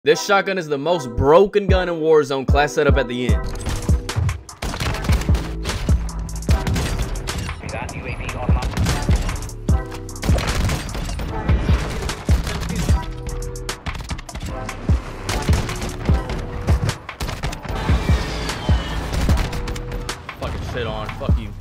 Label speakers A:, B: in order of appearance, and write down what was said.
A: This shotgun is the most broken gun in Warzone. Class setup at the end. Fucking shit on. Fuck you.